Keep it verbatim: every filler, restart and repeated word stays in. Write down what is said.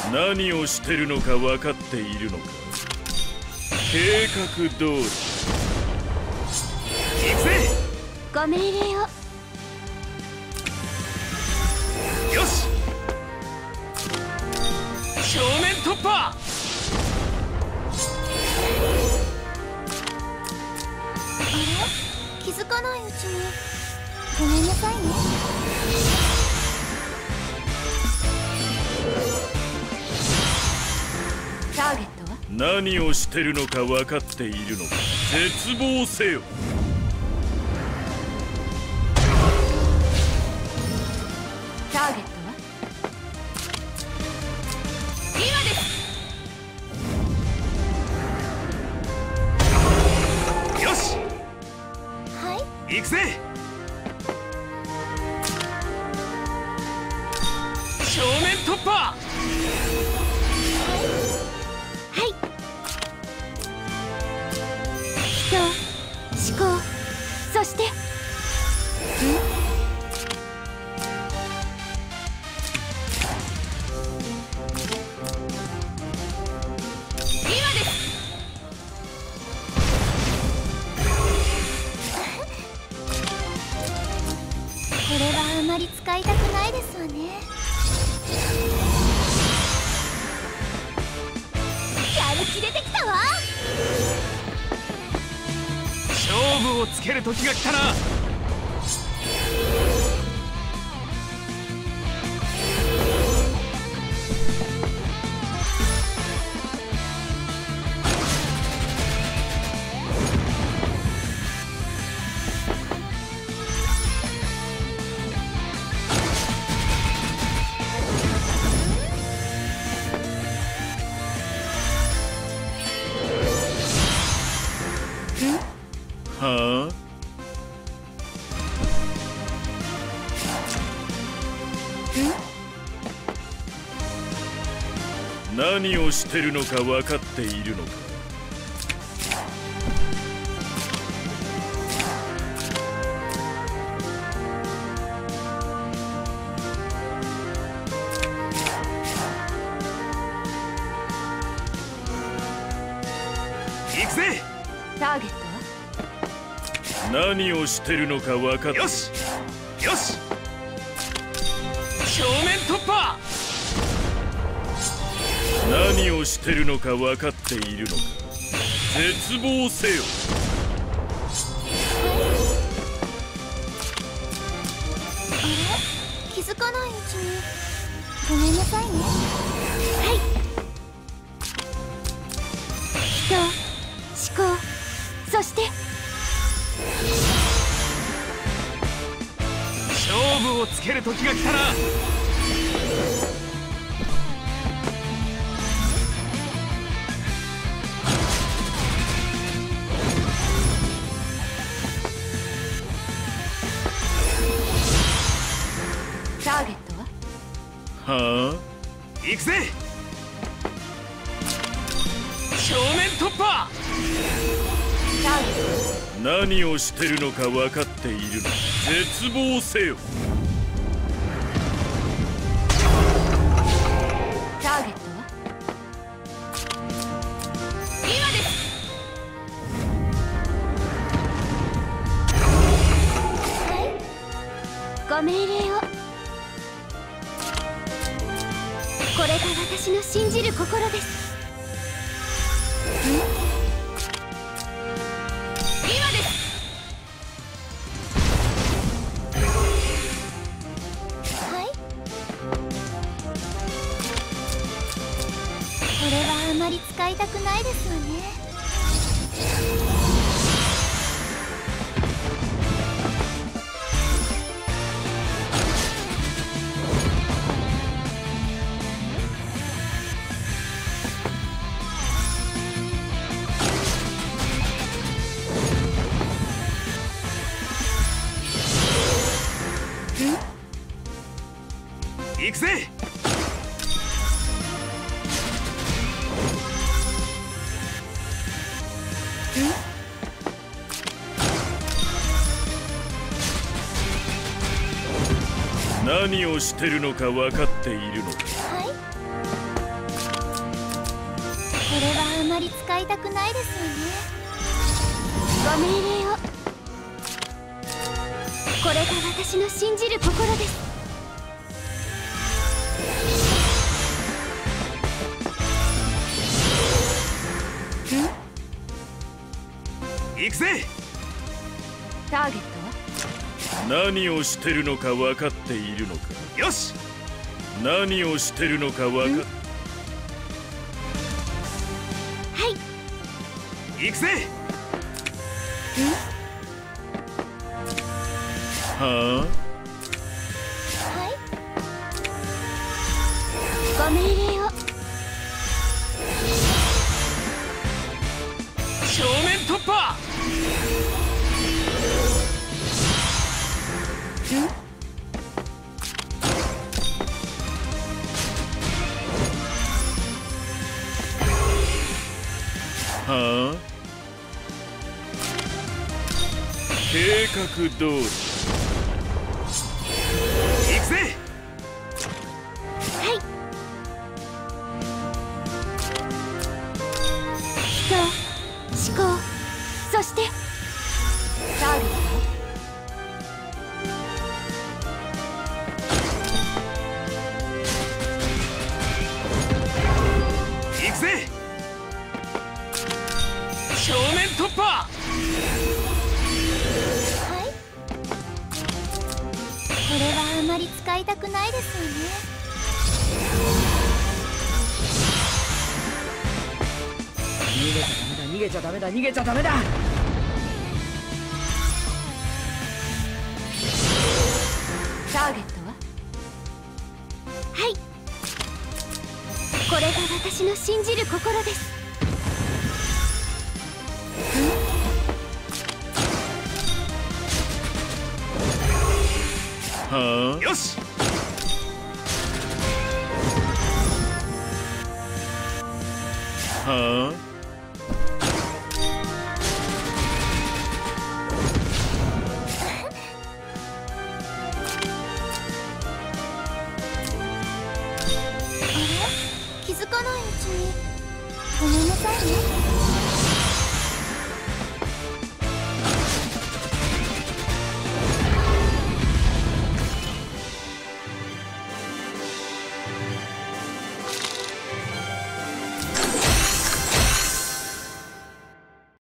何をしてるのか分かっているのか。計画通り。行くぜ。 ご命令を。 よし、正面突破。 あれ、気づかないうちに。ごめんなさいね。ターゲットは何をしてるのか分かっているのか。絶望せよ。 ターゲットは今です。 よし、 はい、 行くぜ。正面突破。 はい。人、思考、そしてん今です。これはあまり使いたくないですわね。やる気出てきたわ。 勝負をつける時が来たな。はあ、何をしてるのか分かっているのか。行くぜ。 ターゲットは何をしてるのか分かって。よしよし、正面突破。何をしてるのか分かっているのか。絶望せよ。 あれ、気づかないうちに。ごめんなさいね。はい。人、思考、そして勝負をつける時が来たな。 ターゲットははあ、行くぜ。正面突破。 ターゲットは何をしてるのか分かっているのか。絶望せよ。 ターゲットは今です。はい、ご命令を。これが私の信じる心です。ん今です。はい、これはあまり使いたくないですわね。 行くぜ。何をしてるのか分かっているのか。 はい、 まり使いたくないですよね。ご命令を。これが私の信じる心です。 行くぜ。 ターゲットは何をしてるのか分かっているのか。よし。何をしてるのか分かっはい行くぜ。はあ。 はいご命令を。 正面突破。はあ。計画通り。行くぜ。 はい人思考そしてターゲット行くぜ。正面突破。 はいこれはあまり使いたくないですよね。 逃げちゃダメだ逃げちゃダメだ逃げちゃダメだ。 ターゲットははいこれが私の信じる心です。 はあ。よし。はあ。